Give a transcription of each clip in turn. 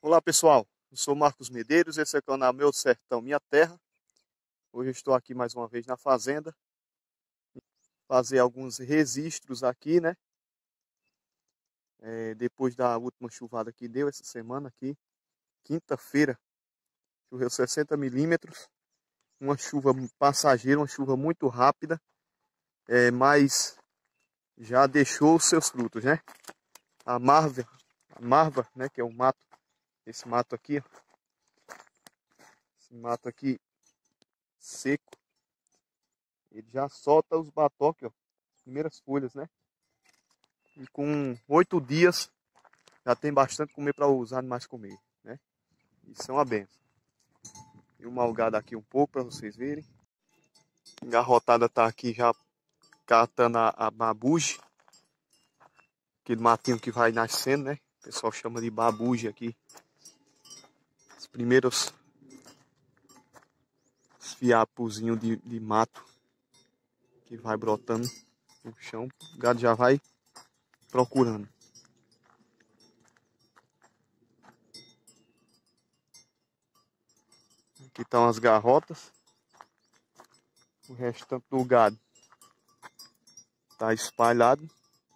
Olá pessoal, eu sou Marcos Medeiros, esse é o canal Meu Sertão Minha Terra. Hoje eu estou aqui mais uma vez na fazenda, fazer alguns registros aqui, né? Depois da última chuvada que deu essa semana aqui, quinta-feira, choveu 60 milímetros, uma chuva passageira, uma chuva muito rápida, mas já deixou os seus frutos, né? A marva, né, que é o mato, esse mato aqui, ó, esse mato aqui seco, ele já solta os batoques, ó, primeiras folhas, né? E com 8 dias já tem bastante comer para os animais comer, né? Isso é uma benção. E uma algada aqui um pouco para vocês verem. A garrotada tá aqui já catando a babuge, aquele matinho que vai nascendo, né? O pessoal chama de babuge aqui. Os primeiros fiapozinhos de mato que vai brotando no chão. O gado já vai procurando. Aqui estão as garrotas. O restante do gado está espalhado.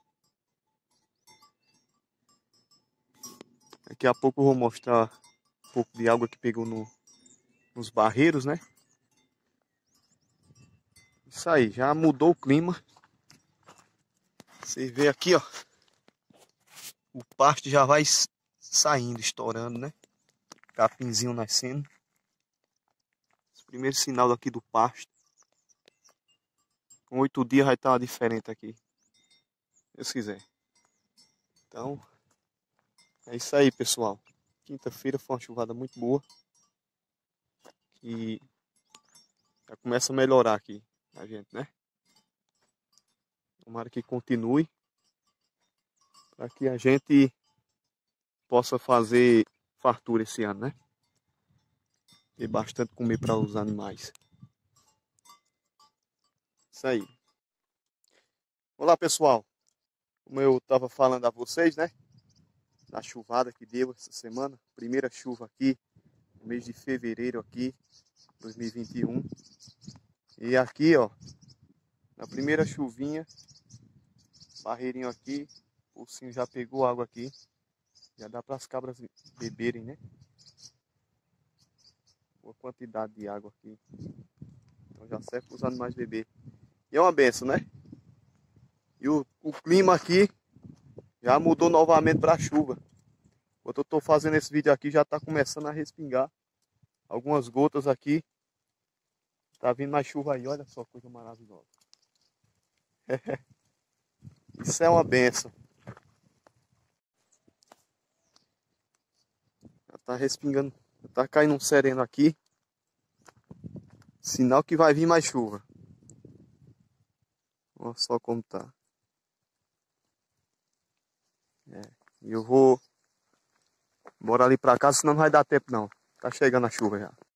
Daqui a pouco eu vou mostrar um pouco de água que pegou nos barreiros, né? Isso aí, já mudou o clima. Você vê aqui, ó. O pasto já vai saindo, estourando, né? Capinzinho nascendo. Esse primeiro sinal aqui do pasto. Com 8 dias vai estar diferente aqui. Se Deus quiser. Então, é isso aí, pessoal. Quinta-feira foi uma chuvada muito boa. Que já começa a melhorar aqui a gente, né? Tomara que continue. Para que a gente possa fazer fartura esse ano, né? Ter bastante comer para os animais. Isso aí. Olá, pessoal. Como eu estava falando a vocês, né? Da chuvada que deu essa semana. Primeira chuva aqui, no mês de fevereiro aqui, 2021. E aqui, ó, na primeira chuvinha, barreirinho aqui, o ursinho já pegou água aqui. Já dá para as cabras beberem, né? Boa quantidade de água aqui. Então já serve para os animais beber. E é uma benção, né? E o clima aqui já mudou novamente para chuva. Enquanto eu estou fazendo esse vídeo aqui, já está começando a respingar algumas gotas aqui. Tá vindo mais chuva aí, olha só, coisa maravilhosa. Isso é uma benção. Já tá respingando, já tá caindo um sereno aqui. Sinal que vai vir mais chuva. Olha só como tá. E eu vou embora ali pra casa, senão não vai dar tempo não. Tá chegando a chuva já.